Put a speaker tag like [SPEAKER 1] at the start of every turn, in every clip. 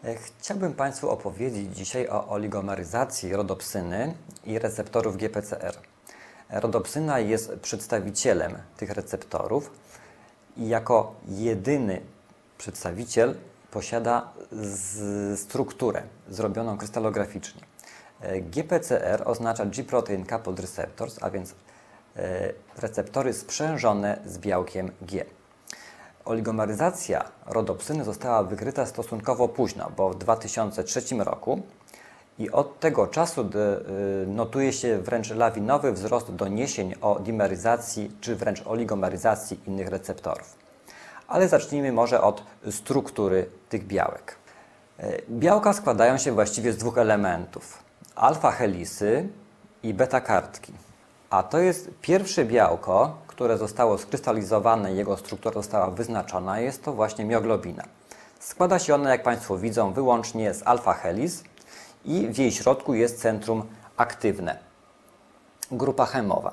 [SPEAKER 1] Chciałbym Państwu opowiedzieć dzisiaj o oligomeryzacji rodopsyny i receptorów GPCR. Rodopsyna jest przedstawicielem tych receptorów i jako jedyny przedstawiciel posiada strukturę zrobioną krystalograficznie. GPCR oznacza G-protein coupled receptors, a więc receptory sprzężone z białkiem G. Oligomeryzacja rodopsyny została wykryta stosunkowo późno, bo w 2003 roku i od tego czasu notuje się wręcz lawinowy wzrost doniesień o dimeryzacji czy wręcz oligomeryzacji innych receptorów. Ale zacznijmy może od struktury tych białek. Białka składają się właściwie z dwóch elementów: alfa-helisy i beta-kartki. A to jest pierwsze białko, które zostało skrystalizowane, jego struktura została wyznaczona, jest to właśnie mioglobina. Składa się ona, jak Państwo widzą, wyłącznie z alfa-helis i w jej środku jest centrum aktywne, grupa chemowa.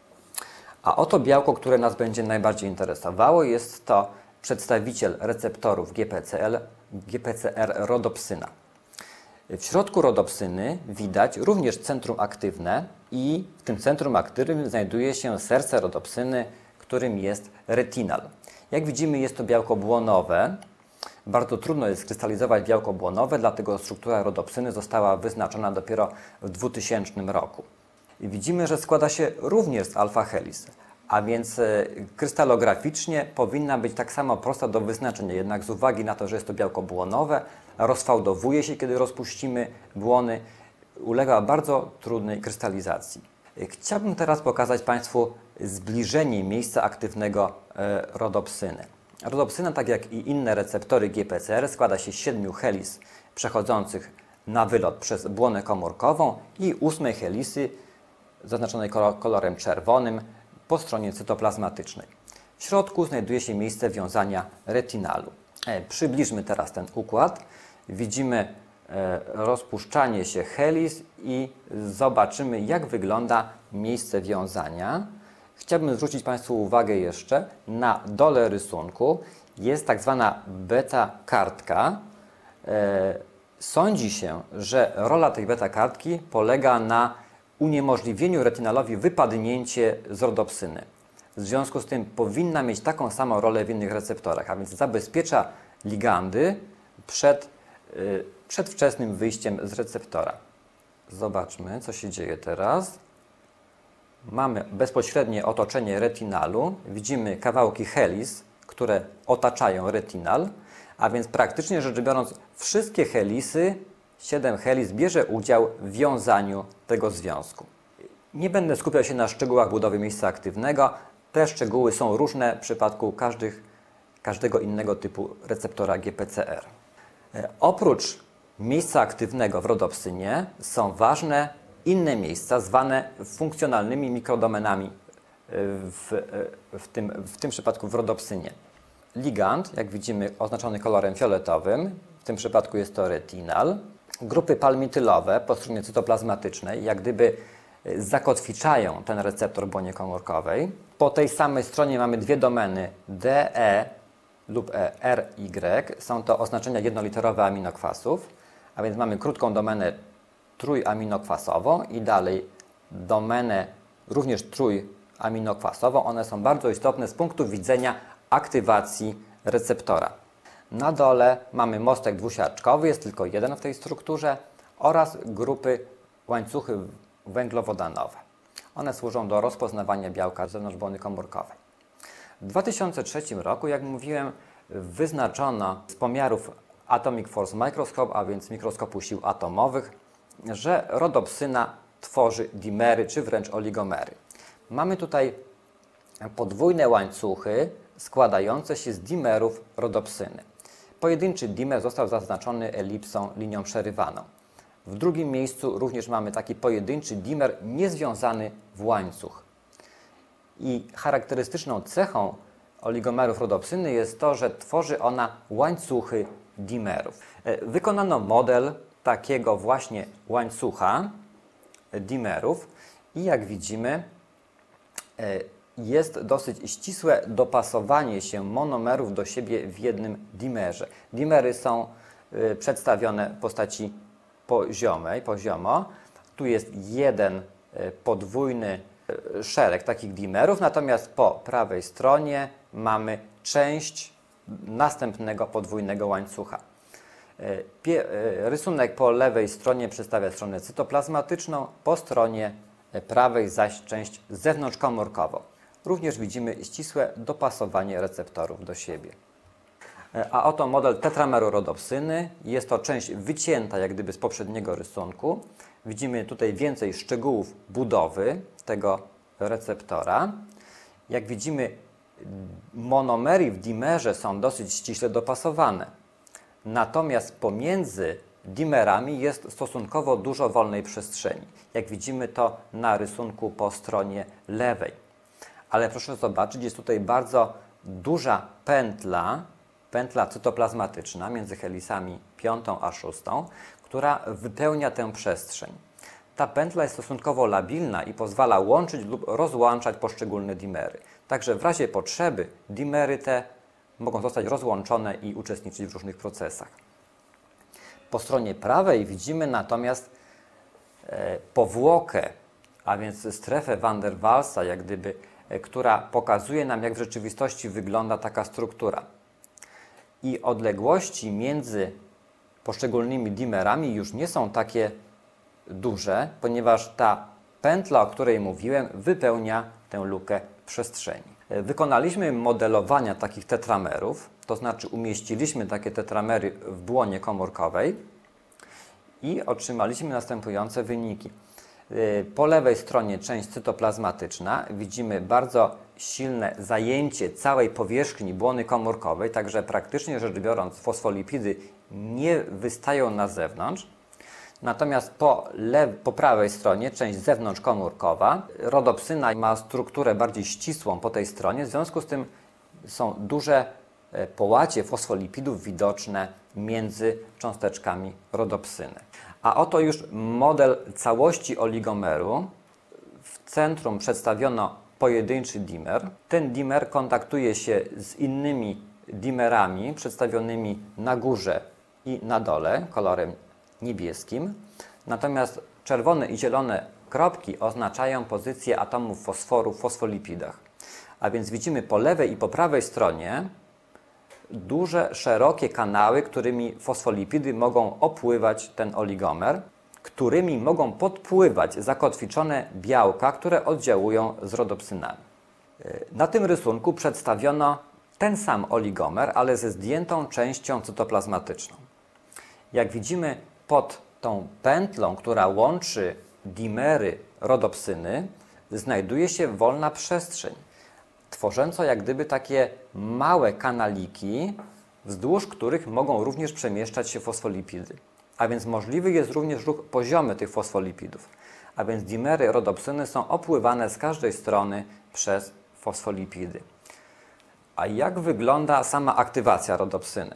[SPEAKER 1] A oto białko, które nas będzie najbardziej interesowało, jest to przedstawiciel receptorów GPCR rodopsyna. W środku rodopsyny widać również centrum aktywne i w tym centrum aktywnym znajduje się serce rodopsyny, którym jest retinal. Jak widzimy, jest to białko błonowe. Bardzo trudno jest skrystalizować białko błonowe, dlatego struktura rodopsyny została wyznaczona dopiero w 2000 roku. I widzimy, że składa się również z alfa-helis, a więc krystalograficznie powinna być tak samo prosta do wyznaczenia. Jednak z uwagi na to, że jest to białko błonowe, rozfałdowuje się, kiedy rozpuścimy błony, ulega bardzo trudnej krystalizacji. Chciałbym teraz pokazać Państwu zbliżenie miejsca aktywnego rodopsyny. Rodopsyna, tak jak i inne receptory GPCR, składa się z 7 helis przechodzących na wylot przez błonę komórkową i 8 helisy zaznaczonej kolorem czerwonym po stronie cytoplazmatycznej. W środku znajduje się miejsce wiązania retinalu. Przybliżmy teraz ten układ. Widzimy rozpuszczanie się helis i zobaczymy, jak wygląda miejsce wiązania. Chciałbym zwrócić Państwu uwagę jeszcze, na dole rysunku jest tak zwana beta-kartka. Sądzi się, że rola tej beta-kartki polega na uniemożliwieniu retinalowi wypadnięcie z rodopsyny. W związku z tym powinna mieć taką samą rolę w innych receptorach, a więc zabezpiecza ligandy przed przedwczesnym wyjściem z receptora. Zobaczmy, co się dzieje teraz. Mamy bezpośrednie otoczenie retinalu. Widzimy kawałki helis, które otaczają retinal, a więc praktycznie rzecz biorąc wszystkie helisy, 7 helis bierze udział w wiązaniu tego związku. Nie będę skupiał się na szczegółach budowy miejsca aktywnego. Te szczegóły są różne w przypadku każdego innego typu receptora GPCR. Oprócz miejsca aktywnego w rodopsynie są ważne inne miejsca zwane funkcjonalnymi mikrodomenami w tym przypadku w rodopsynie. Ligand, jak widzimy, oznaczony kolorem fioletowym, w tym przypadku jest to retinal. Grupy palmitylowe po stronie cytoplazmatycznej jak gdyby zakotwiczają ten receptor w błonie komórkowej. Po tej samej stronie mamy dwie domeny DE lub RY. Są to oznaczenia jednoliterowe aminokwasów, a więc mamy krótką domenę trójaminokrasową i dalej domenę również trójaminokwasową. One są bardzo istotne z punktu widzenia aktywacji receptora. Na dole mamy mostek dwusiarczkowy, jest tylko jeden w tej strukturze, oraz grupy łańcuchy węglowodanowe. One służą do rozpoznawania białka z zewnątrz błony komórkowej. W 2003 roku, jak mówiłem, wyznaczono z pomiarów Atomic Force Microscope, a więc mikroskopu sił atomowych, że rodopsyna tworzy dimery czy wręcz oligomery. Mamy tutaj podwójne łańcuchy składające się z dimerów rodopsyny. Pojedynczy dimer został zaznaczony elipsą, linią przerywaną. W drugim miejscu również mamy taki pojedynczy dimer niezwiązany w łańcuch. I charakterystyczną cechą oligomerów rodopsyny jest to, że tworzy ona łańcuchy dimerów. Wykonano model takiego właśnie łańcucha dimerów i jak widzimy, jest dosyć ścisłe dopasowanie się monomerów do siebie w jednym dimerze. Dimery są przedstawione w postaci poziomo. Tu jest jeden podwójny szereg takich dimerów, natomiast po prawej stronie mamy część następnego podwójnego łańcucha. Rysunek po lewej stronie przedstawia stronę cytoplazmatyczną, po stronie prawej zaś część zewnątrzkomórkową. Również widzimy ścisłe dopasowanie receptorów do siebie. A oto model tetrameru rodopsyny. Jest to część wycięta jak gdyby z poprzedniego rysunku. Widzimy tutaj więcej szczegółów budowy tego receptora. Jak widzimy, monomery w dimerze są dosyć ściśle dopasowane. Natomiast pomiędzy dimerami jest stosunkowo dużo wolnej przestrzeni. Jak widzimy to na rysunku po stronie lewej. Ale proszę zobaczyć, jest tutaj bardzo duża pętla cytoplazmatyczna między helisami 5 a 6, która wypełnia tę przestrzeń. Ta pętla jest stosunkowo labilna i pozwala łączyć lub rozłączać poszczególne dimery. Także w razie potrzeby dimery te mogą zostać rozłączone i uczestniczyć w różnych procesach. Po stronie prawej widzimy natomiast powłokę, a więc strefę van der Waalsa, jak gdyby, która pokazuje nam, jak w rzeczywistości wygląda taka struktura. I odległości między poszczególnymi dimerami już nie są takie duże, ponieważ ta pętla, o której mówiłem, wypełnia tę lukę w przestrzeni. Wykonaliśmy modelowania takich tetramerów, to znaczy umieściliśmy takie tetramery w błonie komórkowej i otrzymaliśmy następujące wyniki. Po lewej stronie część cytoplazmatyczna, widzimy bardzo silne zajęcie całej powierzchni błony komórkowej, także praktycznie rzecz biorąc fosfolipidy nie wystają na zewnątrz. Natomiast po prawej stronie część zewnątrzkomórkowa, rodopsyna ma strukturę bardziej ścisłą po tej stronie, w związku z tym są duże połacie fosfolipidów widoczne między cząsteczkami rodopsyny. A oto już model całości oligomeru. W centrum przedstawiono pojedynczy dimer. Ten dimer kontaktuje się z innymi dimerami przedstawionymi na górze i na dole kolorem niebieskim. Natomiast czerwone i zielone kropki oznaczają pozycję atomów fosforu w fosfolipidach. A więc widzimy po lewej i po prawej stronie duże, szerokie kanały, którymi fosfolipidy mogą opływać ten oligomer, którymi mogą podpływać zakotwiczone białka, które oddziałują z rodopsynami. Na tym rysunku przedstawiono ten sam oligomer, ale ze zdjętą częścią cytoplazmatyczną. Jak widzimy, pod tą pętlą, która łączy dimery rodopsyny, znajduje się wolna przestrzeń, tworząca jak gdyby takie małe kanaliki, wzdłuż których mogą również przemieszczać się fosfolipidy. A więc możliwy jest również ruch poziomy tych fosfolipidów. A więc dimery rodopsyny są opływane z każdej strony przez fosfolipidy. A jak wygląda sama aktywacja rodopsyny?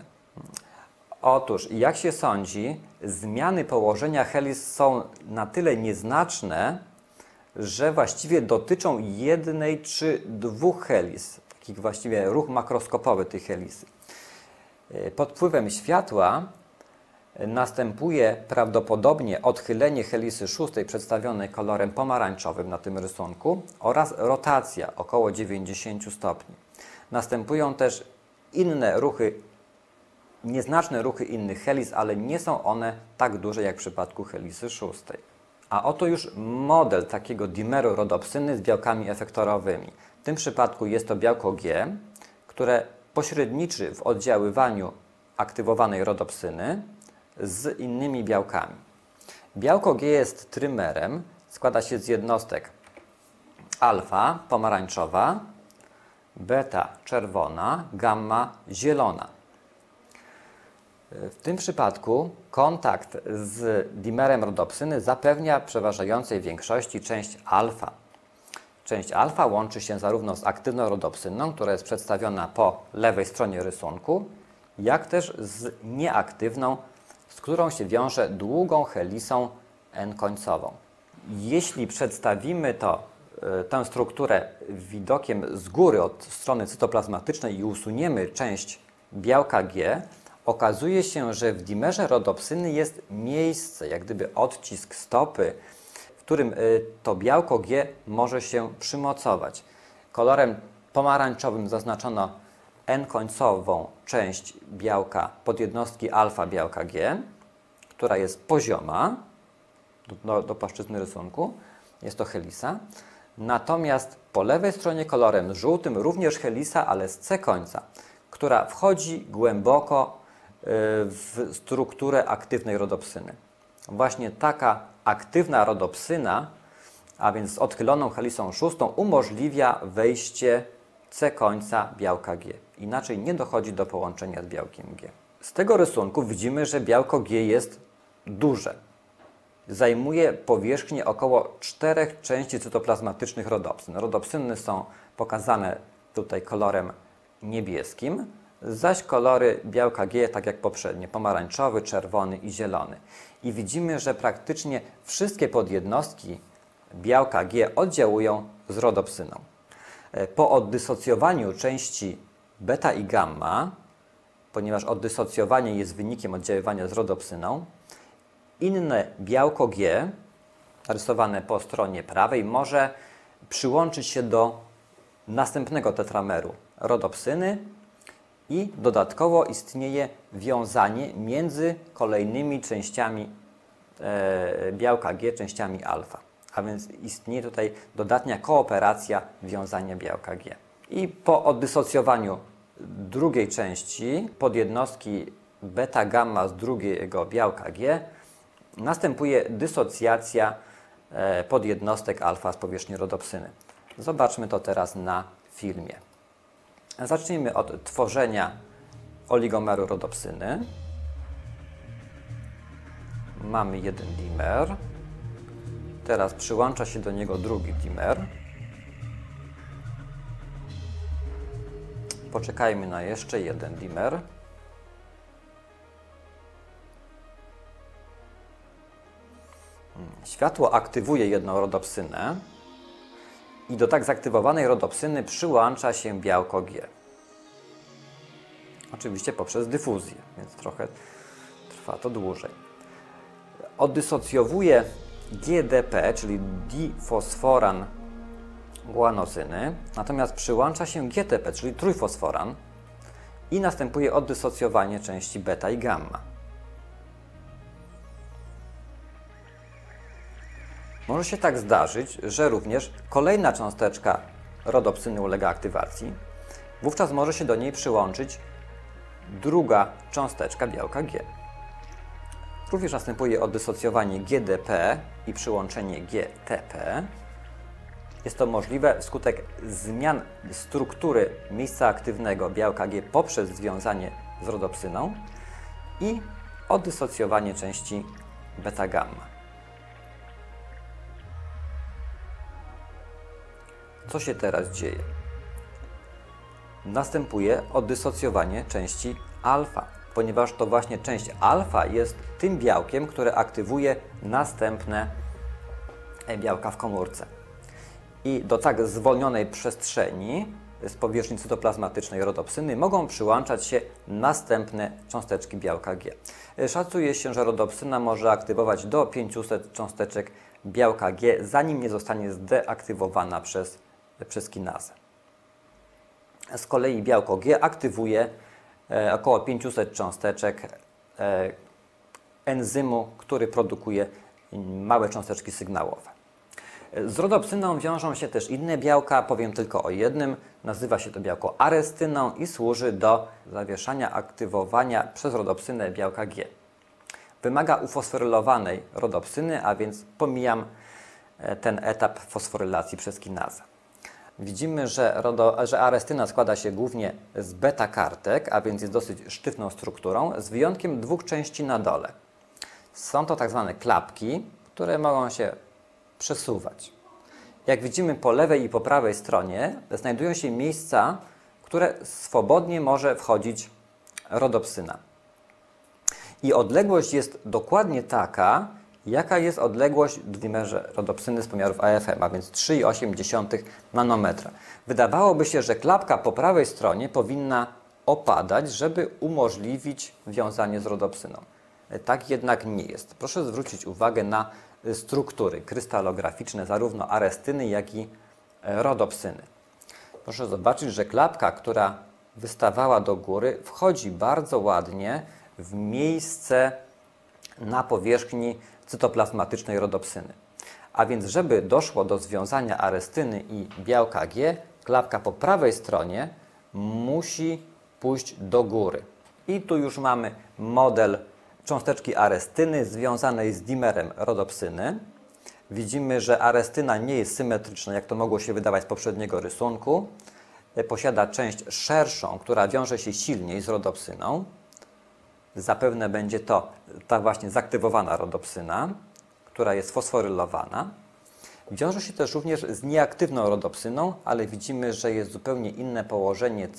[SPEAKER 1] Otóż, jak się sądzi, zmiany położenia helis są na tyle nieznaczne, że właściwie dotyczą jednej czy dwóch helis. Taki właściwie ruch makroskopowy tych helisy. Pod wpływem światła następuje prawdopodobnie odchylenie helisy szóstej przedstawionej kolorem pomarańczowym na tym rysunku oraz rotacja około 90 stopni. Następują też inne ruchy, nieznaczne ruchy innych helis, ale nie są one tak duże jak w przypadku helisy szóstej. A oto już model takiego dimeru rodopsyny z białkami efektorowymi. W tym przypadku jest to białko G, które pośredniczy w oddziaływaniu aktywowanej rodopsyny z innymi białkami. Białko G jest trymerem, składa się z jednostek alfa pomarańczowa, beta czerwona, gamma zielona. W tym przypadku kontakt z dimerem rodopsyny zapewnia w przeważającej większości część alfa. Część alfa łączy się zarówno z aktywną rodopsyną, która jest przedstawiona po lewej stronie rysunku, jak też z nieaktywną, z którą się wiąże długą helisą N-końcową. Jeśli przedstawimy tę strukturę widokiem z góry od strony cytoplazmatycznej i usuniemy część białka G, okazuje się, że w dimerze rodopsyny jest miejsce, jak gdyby odcisk stopy, w którym to białko G może się przymocować. Kolorem pomarańczowym zaznaczono N-końcową część białka podjednostki alfa białka G, która jest pozioma do płaszczyzny rysunku. Jest to helisa. Natomiast po lewej stronie kolorem żółtym również helisa, ale z C końca, która wchodzi głęboko w strukturę aktywnej rodopsyny. Właśnie taka aktywna rodopsyna, a więc z odchyloną helisą szóstą, umożliwia wejście C końca białka G. Inaczej nie dochodzi do połączenia z białkiem G. Z tego rysunku widzimy, że białko G jest duże. Zajmuje powierzchnię około 4 części cytoplazmatycznych rodopsyn. Rodopsyny są pokazane tutaj kolorem niebieskim, zaś kolory białka G, tak jak poprzednie, pomarańczowy, czerwony i zielony. I widzimy, że praktycznie wszystkie podjednostki białka G oddziałują z rodopsyną. Po oddysocjowaniu części beta i gamma, ponieważ oddysocjowanie jest wynikiem oddziaływania z rodopsyną, inne białko G, narysowane po stronie prawej, może przyłączyć się do następnego tetrameru rodopsyny i dodatkowo istnieje wiązanie między kolejnymi częściami białka G, częściami alfa. A więc istnieje tutaj dodatnia kooperacja wiązania białka G. I po oddysocjowaniu drugiej części podjednostki beta-gamma z drugiego białka G następuje dysocjacja podjednostek alfa z powierzchni rodopsyny. Zobaczmy to teraz na filmie. Zacznijmy od tworzenia oligomeru rodopsyny. Mamy jeden dimer. Teraz przyłącza się do niego drugi dimer. Poczekajmy na jeszcze jeden dimer. Światło aktywuje jedną rodopsynę i do tak zaktywowanej rodopsyny przyłącza się białko G. Oczywiście poprzez dyfuzję, więc trochę trwa to dłużej. Oddysocjowuje GDP, czyli difosforan guanosyny, natomiast przyłącza się GTP, czyli trójfosforan i następuje oddysocjowanie części beta i gamma. Może się tak zdarzyć, że również kolejna cząsteczka rodopsyny ulega aktywacji. Wówczas może się do niej przyłączyć druga cząsteczka białka G. Również następuje oddysocjowanie GDP i przyłączenie GTP. Jest to możliwe wskutek zmian struktury miejsca aktywnego białka G poprzez związanie z rodopsyną i oddysocjowanie części beta-gamma. Co się teraz dzieje? Następuje oddysocjowanie części alfa, ponieważ to właśnie część alfa jest tym białkiem, które aktywuje następne białka w komórce. I do tak zwolnionej przestrzeni z powierzchni cytoplazmatycznej rodopsyny mogą przyłączać się następne cząsteczki białka G. Szacuje się, że rodopsyna może aktywować do 500 cząsteczek białka G, zanim nie zostanie zdeaktywowana przez kinazę. Z kolei białko G aktywuje około 500 cząsteczek enzymu, który produkuje małe cząsteczki sygnałowe. Z rodopsyną wiążą się też inne białka, powiem tylko o jednym. Nazywa się to białko arestyną i służy do zawieszania aktywowania przez rodopsynę białka G. Wymaga ufosforylowanej rodopsyny, a więc pomijam ten etap fosforylacji przez kinazę. Widzimy, że arestyna składa się głównie z beta-kartek, a więc jest dosyć sztywną strukturą, z wyjątkiem dwóch części na dole. Są to tak zwane klapki, które mogą się przesuwać. Jak widzimy po lewej i po prawej stronie znajdują się miejsca, w które swobodnie może wchodzić rodopsyna. I odległość jest dokładnie taka, jaka jest odległość w dimerze rodopsyny z pomiarów AFM, a więc 3,8 nanometra. Wydawałoby się, że klapka po prawej stronie powinna opadać, żeby umożliwić wiązanie z rodopsyną. Tak jednak nie jest. Proszę zwrócić uwagę na struktury krystalograficzne zarówno arestyny, jak i rodopsyny. Proszę zobaczyć, że klapka, która wystawała do góry, wchodzi bardzo ładnie w miejsce na powierzchni cytoplazmatycznej rodopsyny. A więc, żeby doszło do związania arestyny i białka G, klapka po prawej stronie musi pójść do góry. I tu już mamy model cząsteczki arestyny związanej z dimerem rodopsyny. Widzimy, że arestyna nie jest symetryczna, jak to mogło się wydawać z poprzedniego rysunku. Posiada część szerszą, która wiąże się silniej z rodopsyną. Zapewne będzie to ta właśnie zaktywowana rodopsyna, która jest fosforylowana. Wiąże się też również z nieaktywną rodopsyną, ale widzimy, że jest zupełnie inne położenie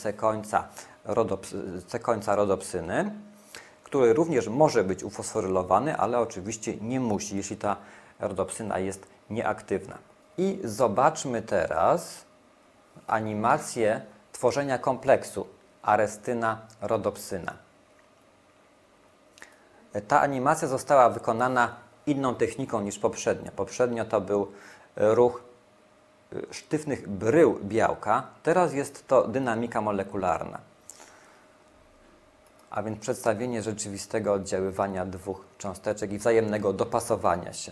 [SPEAKER 1] C końca rodopsyny, który również może być ufosforylowany, ale oczywiście nie musi, jeśli ta rodopsyna jest nieaktywna. I zobaczmy teraz animację tworzenia kompleksu arestyna-rodopsyna. Ta animacja została wykonana inną techniką niż poprzednio. Poprzednio to był ruch sztywnych brył białka, teraz jest to dynamika molekularna. A więc przedstawienie rzeczywistego oddziaływania dwóch cząsteczek i wzajemnego dopasowania się.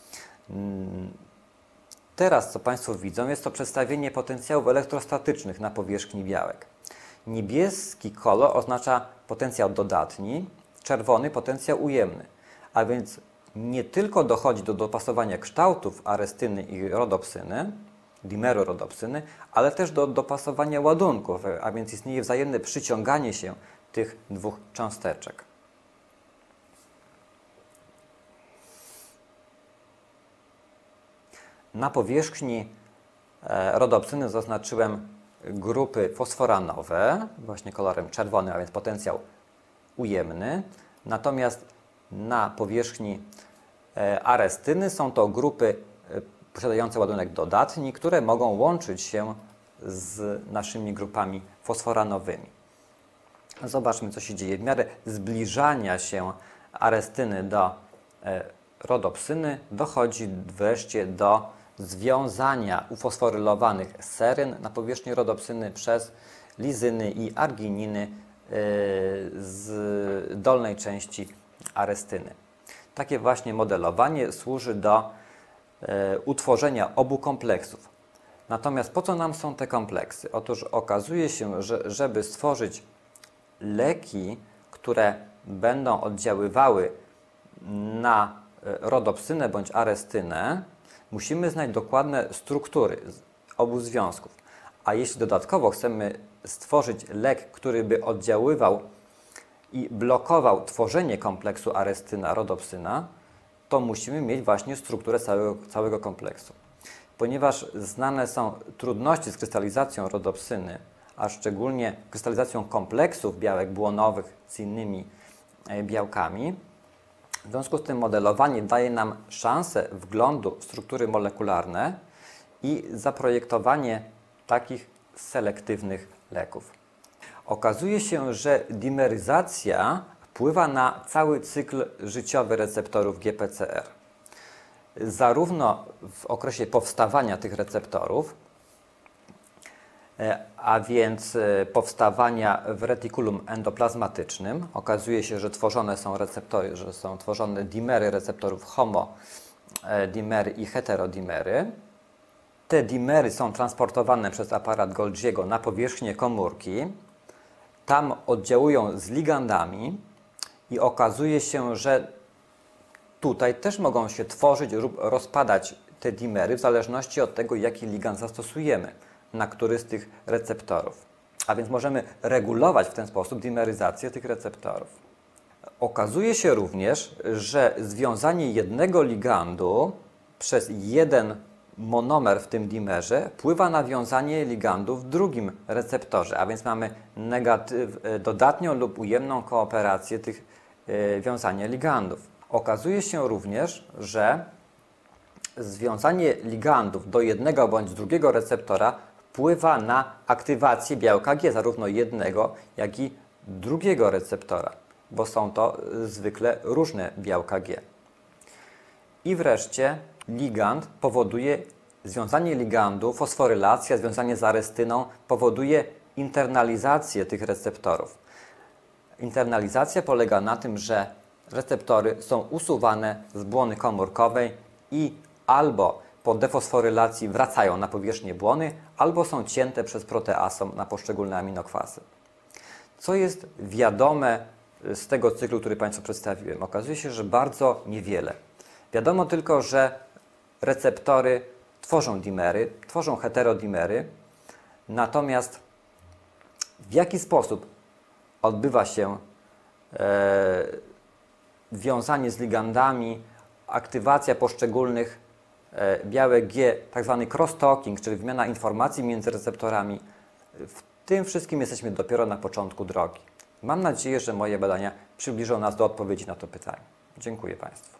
[SPEAKER 1] Teraz, co Państwo widzą, jest to przedstawienie potencjałów elektrostatycznych na powierzchni białek. Niebieski kolor oznacza potencjał dodatni, czerwony potencjał ujemny. A więc nie tylko dochodzi do dopasowania kształtów arestyny i rodopsyny, dimeru rodopsyny, ale też do dopasowania ładunków, a więc istnieje wzajemne przyciąganie się tych dwóch cząsteczek. Na powierzchni rodopsyny zaznaczyłem grupy fosforanowe, właśnie kolorem czerwonym, a więc potencjał ujemny. Natomiast na powierzchni arestyny są to grupy posiadające ładunek dodatni, które mogą łączyć się z naszymi grupami fosforanowymi. Zobaczmy, co się dzieje. W miarę zbliżania się arestyny do rodopsyny dochodzi wreszcie do związania ufosforylowanych seryn na powierzchni rodopsyny przez lizyny i argininy z dolnej części arestyny. Takie właśnie modelowanie służy do utworzenia obu kompleksów. Natomiast po co nam są te kompleksy? Otóż okazuje się, że żeby stworzyć leki, które będą oddziaływały na rodopsynę bądź arestynę, musimy znać dokładne struktury obu związków. A jeśli dodatkowo chcemy stworzyć lek, który by oddziaływał i blokował tworzenie kompleksu arestyna-rodopsyna, to musimy mieć właśnie strukturę całego kompleksu. Ponieważ znane są trudności z krystalizacją rodopsyny, a szczególnie krystalizacją kompleksów białek błonowych z innymi białkami, w związku z tym modelowanie daje nam szansę wglądu w struktury molekularne i zaprojektowanie takich selektywnych leków. Okazuje się, że dimeryzacja wpływa na cały cykl życiowy receptorów GPCR. Zarówno w okresie powstawania tych receptorów, a więc powstawania w retikulum endoplazmatycznym. Okazuje się, że tworzone są receptory, że są tworzone dimery receptorów homodimery i heterodimery. Te dimery są transportowane przez aparat Golgiego na powierzchnię komórki. Tam oddziałują z ligandami i okazuje się, że tutaj też mogą się tworzyć lub rozpadać te dimery w zależności od tego, jaki ligand zastosujemy na który z tych receptorów. A więc możemy regulować w ten sposób dimeryzację tych receptorów. Okazuje się również, że związanie jednego ligandu przez jeden monomer w tym dimerze wpływa na wiązanie ligandu w drugim receptorze, a więc mamy dodatnią lub ujemną kooperację tych wiązania ligandów. Okazuje się również, że związanie ligandów do jednego bądź drugiego receptora wpływa na aktywację białka G, zarówno jednego, jak i drugiego receptora, bo są to zwykle różne białka G. I wreszcie ligand powoduje, związanie ligandu, fosforylacja, związanie z arestyną powoduje internalizację tych receptorów. Internalizacja polega na tym, że receptory są usuwane z błony komórkowej i albo po defosforylacji wracają na powierzchnię błony, albo są cięte przez proteasom na poszczególne aminokwasy. Co jest wiadome z tego cyklu, który Państwu przedstawiłem? Okazuje się, że bardzo niewiele. Wiadomo tylko, że receptory tworzą dimery, tworzą heterodimery, natomiast w jaki sposób odbywa się wiązanie z ligandami, aktywacja poszczególnych białek G, tak zwany crosstalking, czyli wymiana informacji między receptorami. W tym wszystkim jesteśmy dopiero na początku drogi. Mam nadzieję, że moje badania przybliżą nas do odpowiedzi na to pytanie. Dziękuję Państwu.